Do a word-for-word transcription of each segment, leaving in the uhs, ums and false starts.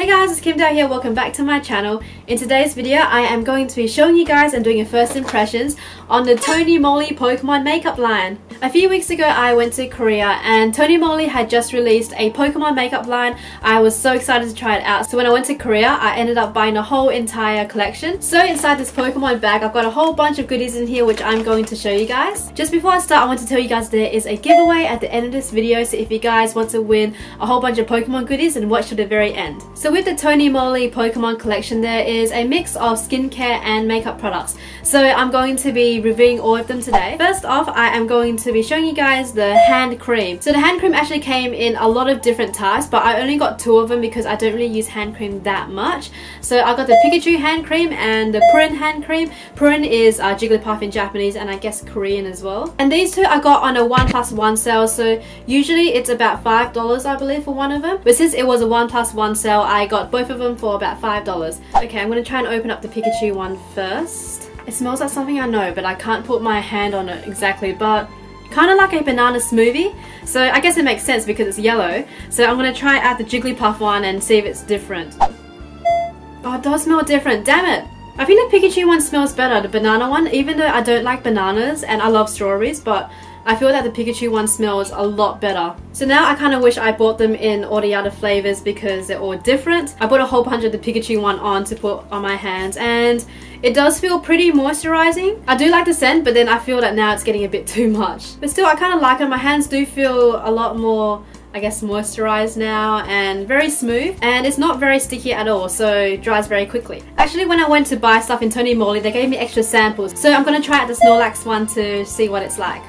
guys, it's Kim Dao here. Welcome back to my channel. In today's video, I am going to be showing you guys and doing a first impressions on the Tony Moly Pokemon makeup line. A few weeks ago, I went to Korea and Tony Moly had just released a Pokemon makeup line. I was so excited to try it out. So when I went to Korea, I ended up buying a whole entire collection. So inside this Pokemon bag, I've got a whole bunch of goodies in here which I'm going to show you guys. Just before I start, I want to tell you guys there is a giveaway at the end of this video. So if you guys want to win a whole bunch of Pokemon goodies, then watch to the very end. So with the Tony Moly Pokemon collection, there is a mix of skincare and makeup products. So I'm going to be reviewing all of them today. First off, I am going to be showing you guys the hand cream. So the hand cream actually came in a lot of different types, but I only got two of them because I don't really use hand cream that much. So I got the Pikachu hand cream and the Purin hand cream. Purin is uh, Jigglypuff in Japanese and I guess Korean as well. And these two I got on a one plus one sale, so usually it's about five dollars I believe for one of them. But since it was a one plus one sale, I got both of them for about five dollars. Okay, I'm going to try and open up the Pikachu one first. It smells like something I know, but I can't put my hand on it exactly, but kind of like a banana smoothie. So I guess it makes sense because it's yellow. So I'm going to try out the Jigglypuff one and see if it's different. Oh, it does smell different. Damn it! I think the Pikachu one smells better, the banana one, even though I don't like bananas and I love strawberries, but I feel that the Pikachu one smells a lot better. So now I kind of wish I bought them in all the other flavors because they're all different. I bought a whole bunch of the Pikachu one on to put on my hands and it does feel pretty moisturizing. I do like the scent, but then I feel that now it's getting a bit too much. But still, I kind of like it. My hands do feel a lot more, I guess, moisturized now and very smooth, and it's not very sticky at all, so it dries very quickly. Actually, when I went to buy stuff in Tony Moly, they gave me extra samples, so I'm gonna try out the Snorlax one to see what it's like.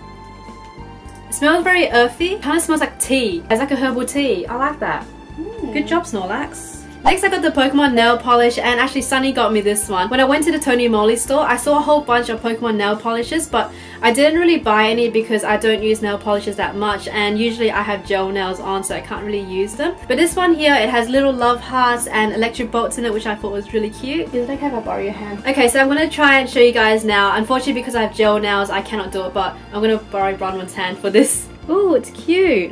It smells very earthy. It kind of smells like tea. It's like a herbal tea. I like that. Mm. Good job, Snorlax. Next, I got the Pokemon nail polish, and actually Sunny got me this one. When I went to the Tony Moly store, I saw a whole bunch of Pokemon nail polishes, but I didn't really buy any because I don't use nail polishes that much, and usually I have gel nails on, so I can't really use them. But this one here, it has little love hearts and electric bolts in it, which I thought was really cute. Is it okay if I borrow your hand? Okay, so I'm going to try and show you guys now. Unfortunately, because I have gel nails, I cannot do it, but I'm going to borrow Bronwyn's hand for this. Ooh, it's cute.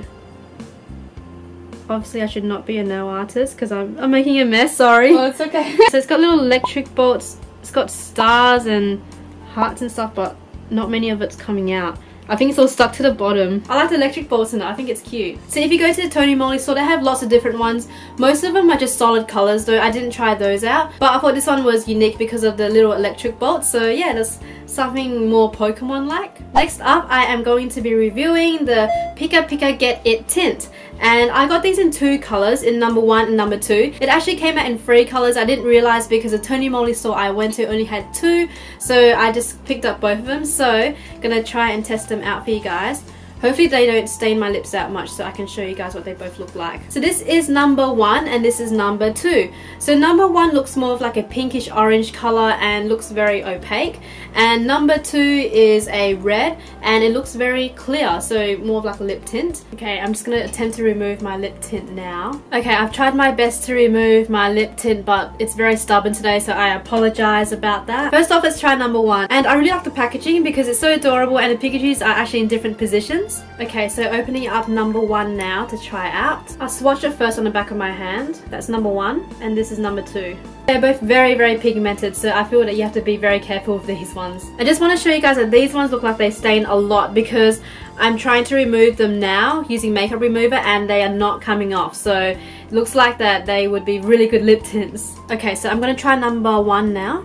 Obviously I should not be a nail artist because I'm, I'm making a mess, sorry. Oh, it's okay. So it's got little electric bolts, it's got stars and hearts and stuff, but not many of it's coming out. I think it's all stuck to the bottom. I like the electric bolts in it, I think it's cute. So if you go to the Tony Moly store, they have lots of different ones. Most of them are just solid colours though, I didn't try those out. But I thought this one was unique because of the little electric bolts, so yeah, that's something more Pokemon-like. Next up, I am going to be reviewing the Pika Pika Get It tint. And I got these in two colours, in number one and number two. It actually came out in three colours. I didn't realise because the Tony Moly store I went to only had two, so I just picked up both of them. So gonna try and test them out for you guys. Hopefully they don't stain my lips that much so I can show you guys what they both look like. So this is number one and this is number two. So number one looks more of like a pinkish orange color and looks very opaque. And number two is a red and it looks very clear, so more of like a lip tint. Okay, I'm just going to attempt to remove my lip tint now. Okay, I've tried my best to remove my lip tint, but it's very stubborn today, so I apologize about that. First off, let's try number one. And I really like the packaging because it's so adorable and the Pikachus are actually in different positions. Okay, so opening up number one now to try out. I'll swatch it first on the back of my hand. That's number one, and this is number two. They're both very, very pigmented, so I feel that you have to be very careful with these ones. I just want to show you guys that these ones look like they stain a lot because I'm trying to remove them now using makeup remover and they are not coming off. So it looks like that they would be really good lip tints. Okay, so I'm going to try number one now.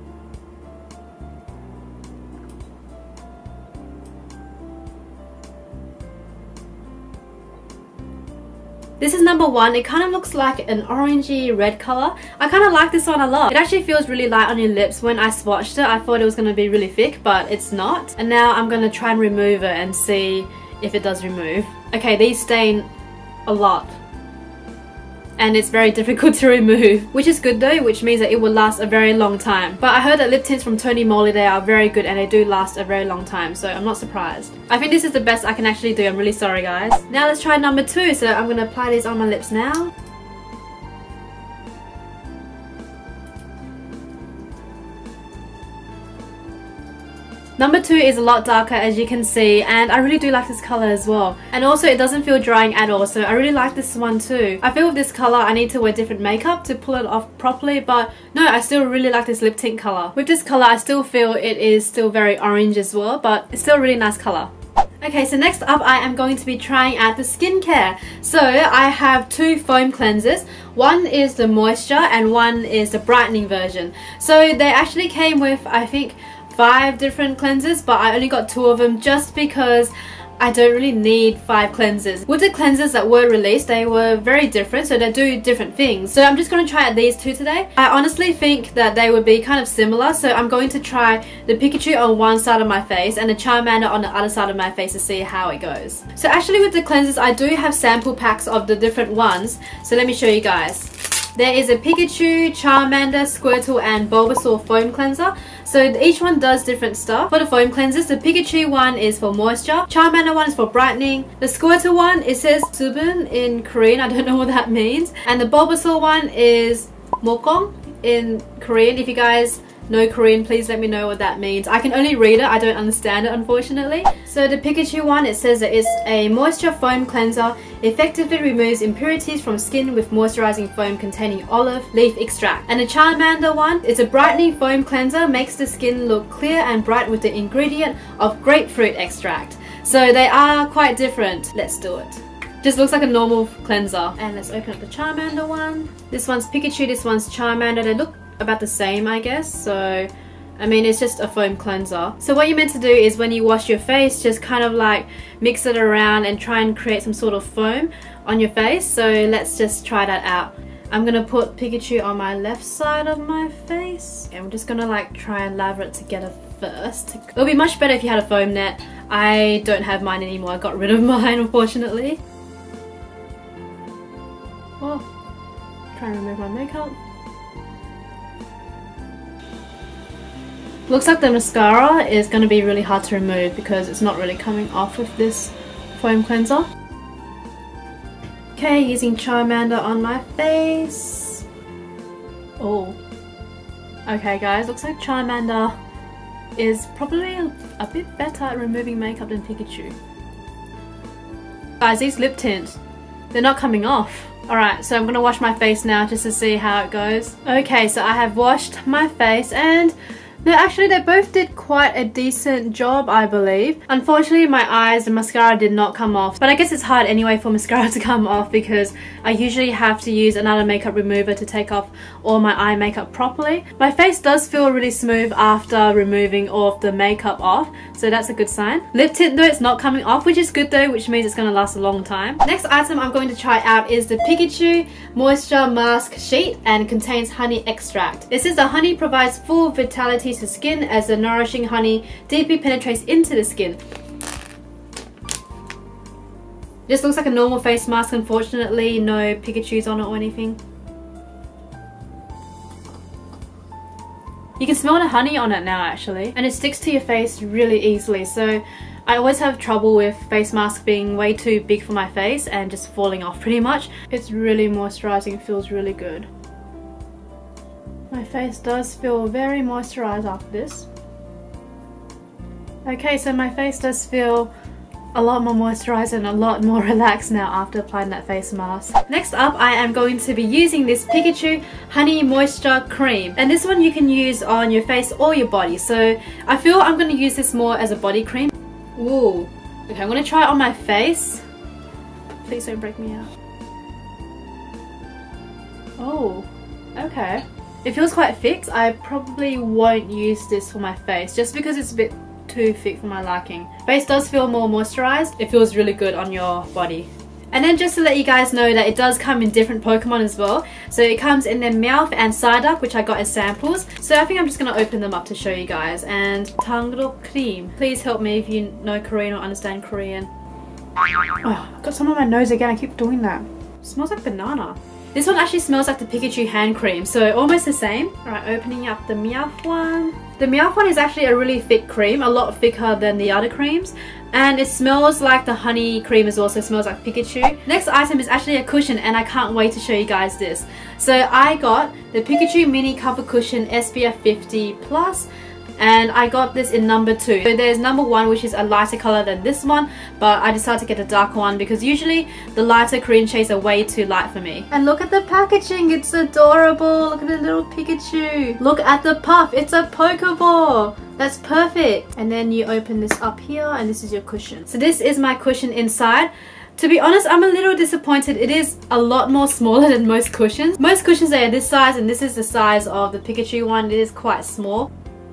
This is number one. It kind of looks like an orangey red color. I kind of like this one a lot. It actually feels really light on your lips. When I swatched it, I thought it was going to be really thick, but it's not. And now I'm going to try and remove it and see if it does remove. Okay, these stain a lot. And it's very difficult to remove, which is good though, which means that it will last a very long time. But I heard that lip tints from Tony Moly, they are very good and they do last a very long time, so I'm not surprised. I think this is the best I can actually do. I'm really sorry guys. Now let's try number two. So I'm going to apply these on my lips now. Number two is a lot darker, as you can see, and I really do like this color as well. And also it doesn't feel drying at all, so I really like this one too. I feel with this color I need to wear different makeup to pull it off properly, but no, I still really like this lip tint color. With this color I still feel it is still very orange as well, but it's still a really nice color. Okay, so next up I am going to be trying out the skincare. So I have two foam cleansers. One is the moisture and one is the brightening version. So they actually came with, I think, five different cleansers, but I only got two of them just because I don't really need five cleansers. With the cleansers that were released, they were very different, so they do different things. So I'm just going to try out these two today. I honestly think that they would be kind of similar, so I'm going to try the Pikachu on one side of my face and the Charmander on the other side of my face to see how it goes. So actually with the cleansers, I do have sample packs of the different ones, so let me show you guys. There is a Pikachu, Charmander, Squirtle and Bulbasaur foam cleanser. So each one does different stuff. For the foam cleansers, the Pikachu one is for moisture, Charmander one is for brightening, the Squirtle one, it says Subun in Korean, I don't know what that means, and the Bulbasaur one is Mokong in Korean. If you guys know Korean, please let me know what that means. I can only read it, I don't understand it unfortunately. So the Pikachu one, it says that it's a moisture foam cleanser, effectively removes impurities from skin with moisturizing foam containing olive leaf extract. And the Charmander one, it's a brightening foam cleanser, makes the skin look clear and bright with the ingredient of grapefruit extract. So they are quite different. Let's do it. Just looks like a normal cleanser. And let's open up the Charmander one. This one's Pikachu, this one's Charmander. They look about the same, I guess. So I mean, it's just a foam cleanser. So what you're meant to do is when you wash your face, just kind of like mix it around and try and create some sort of foam on your face. So let's just try that out. I'm gonna put Pikachu on my left side of my face. And I'm just gonna like try and lather it together first. It'll be much better if you had a foam net. I don't have mine anymore. I got rid of mine, unfortunately. Oh, try and remove my makeup. Looks like the mascara is going to be really hard to remove because it's not really coming off with this foam cleanser. Okay, using Charmander on my face. Oh. Okay guys, looks like Charmander is probably a, a bit better at removing makeup than Pikachu. Guys, these lip tints, they're not coming off. Alright, so I'm going to wash my face now just to see how it goes. Okay, so I have washed my face and no, actually they both did quite a decent job, I believe. Unfortunately my eyes, the mascara did not come off, but I guess it's hard anyway for mascara to come off because I usually have to use another makeup remover to take off all my eye makeup properly. My face does feel really smooth after removing all of the makeup off, so that's a good sign. Lip tint though, it's not coming off, which is good though, which means it's going to last a long time. Next item I'm going to try out is the Pikachu Moisture Mask Sheet and contains honey extract. This is the honey provides full vitality to skin as the nourishing honey deeply penetrates into the skin. Just looks like a normal face mask, unfortunately no Pikachus on it or anything. You can smell the honey on it now actually, and it sticks to your face really easily, so I always have trouble with face masks being way too big for my face and just falling off pretty much. It's really moisturizing, feels really good. My face does feel very moisturized after this. Okay, so my face does feel a lot more moisturized and a lot more relaxed now after applying that face mask. Next up, I am going to be using this Pikachu Honey Moisture Cream. And this one you can use on your face or your body. So I feel I'm going to use this more as a body cream. Ooh. Okay, I'm going to try it on my face. Please don't break me out. Oh, okay. It feels quite thick. I probably won't use this for my face just because it's a bit too thick for my liking. Face does feel more moisturized. It feels really good on your body. And then just to let you guys know that it does come in different Pokemon as well. So it comes in the Meowth and Psyduck, which I got as samples. So I think I'm just going to open them up to show you guys. And Tangrok Cream. Please help me if you know Korean or understand Korean. Oh, I've got some on my nose again. I keep doing that. It smells like banana. This one actually smells like the Pikachu hand cream, so almost the same. Alright, opening up the Meowth one. The Meowth one is actually a really thick cream, a lot thicker than the other creams. And it smells like the honey cream as well, so it smells like Pikachu. Next item is actually a cushion, and I can't wait to show you guys this. So I got the Pikachu Mini Cover Cushion S P F fifty plus. and I got this in number two. So there's number one, which is a lighter color than this one, but I decided to get a darker one because usually the lighter Korean shades are way too light for me. And look at the packaging, it's adorable. Look at the little Pikachu. Look at the puff, it's a Pokeball. That's perfect. And then you open this up here and this is your cushion. So this is my cushion inside. To be honest, I'm a little disappointed. It is a lot more smaller than most cushions. Most cushions are this size and this is the size of the Pikachu one. It is quite small.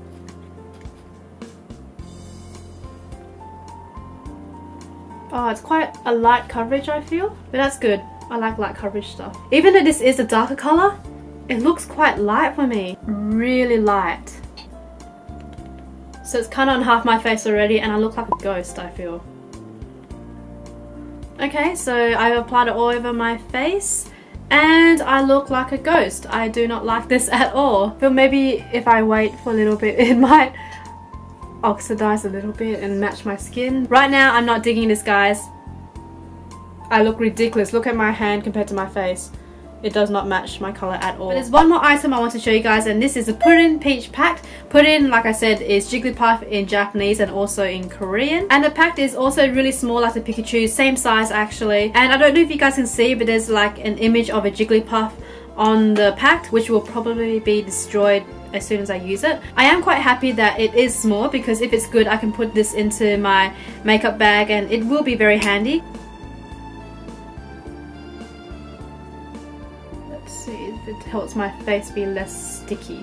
Oh, it's quite a light coverage, I feel. But that's good. I like light coverage stuff. Even though this is a darker color, it looks quite light for me. Really light. So it's kind of on half my face already and I look like a ghost, I feel. Okay, so I've applied it all over my face and I look like a ghost. I do not like this at all. But maybe if I wait for a little bit, it might oxidize a little bit and match my skin. Right now, I'm not digging this, guys. I look ridiculous. Look at my hand compared to my face. It does not match my color at all. But there's one more item I want to show you guys, and this is a Puddin Peach Pact. Puddin, like I said, is Jigglypuff in Japanese and also in Korean. And the pact is also really small like the Pikachu, same size actually. And I don't know if you guys can see, but there's like an image of a Jigglypuff on the pact, which will probably be destroyed as soon as I use it. I am quite happy that it is small because if it's good, I can put this into my makeup bag and it will be very handy. If it helps my face be less sticky.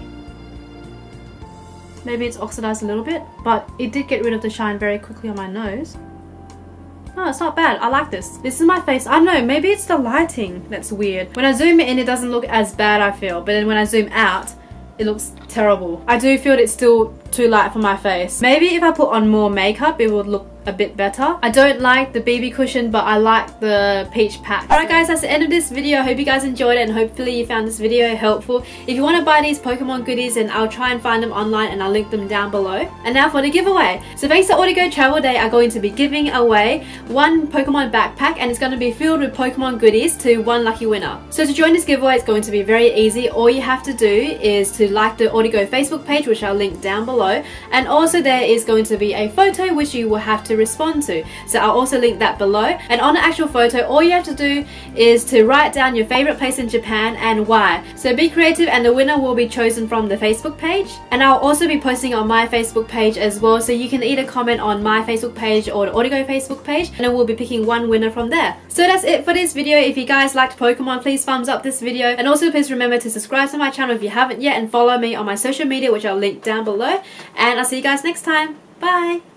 Maybe it's oxidized a little bit, but it did get rid of the shine very quickly on my nose. Oh, it's not bad. I like this. This is my face. I don't know, maybe it's the lighting that's weird. When I zoom in, it doesn't look as bad, I feel, but then when I zoom out, it looks terrible. I do feel it's still too light for my face. Maybe if I put on more makeup, it would look a bit better. I don't like the B B cushion, but I like the Peach Pact. Alright guys, that's the end of this video. I hope you guys enjoyed it and hopefully you found this video helpful. If you want to buy these Pokemon goodies, then I'll try and find them online and I'll link them down below. And now for the giveaway. So thanks to Audigo Travel Day, I'm going to be giving away one Pokemon backpack and it's going to be filled with Pokemon goodies to one lucky winner. So to join this giveaway, it's going to be very easy. All you have to do is to like the Audigo Facebook page, which I'll link down below. And also there is going to be a photo which you will have to respond to. So I'll also link that below. And on the actual photo, all you have to do is to write down your favorite place in Japan and why. So be creative and the winner will be chosen from the Facebook page. And I'll also be posting on my Facebook page as well. So you can either comment on my Facebook page or the Audigo Facebook page and then we'll be picking one winner from there. So that's it for this video. If you guys liked Pokemon, please thumbs up this video. And also please remember to subscribe to my channel if you haven't yet and follow me on my social media, which I'll link down below. And I'll see you guys next time. Bye!